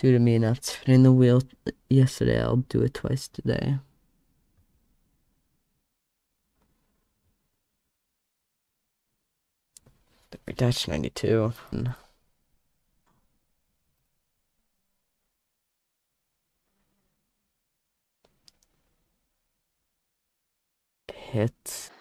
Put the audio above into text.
Due to me not spinning the wheel yesterday, I'll do it twice today. Dash 92. Hit.